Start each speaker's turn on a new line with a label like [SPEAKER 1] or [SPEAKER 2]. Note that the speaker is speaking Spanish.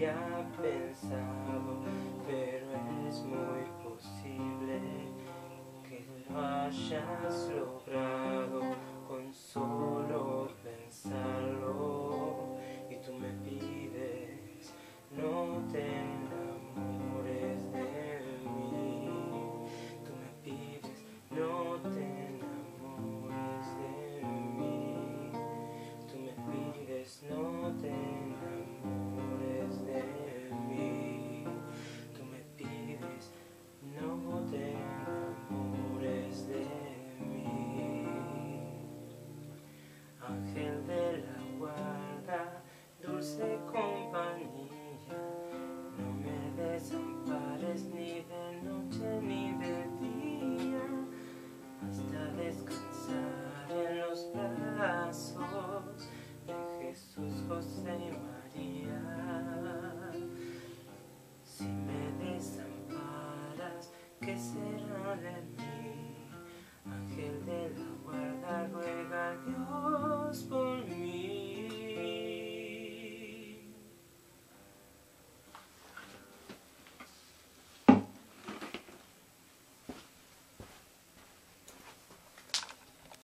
[SPEAKER 1] había pensado, pero es muy posible que lo hayas logrado con solo pensarlo. Y tú me pides, no te enamores de mí. Tú me pides, no te enamores de mí. Tú me pides, no te enamores de mí. Tú me pides, no te enamores de mí. Ángel de la guarda, dulce compañía, no me desampares ni de noche ni de día, hasta descansar en los brazos de Jesús, José y María. Si me desamparas, ¿qué será de mí?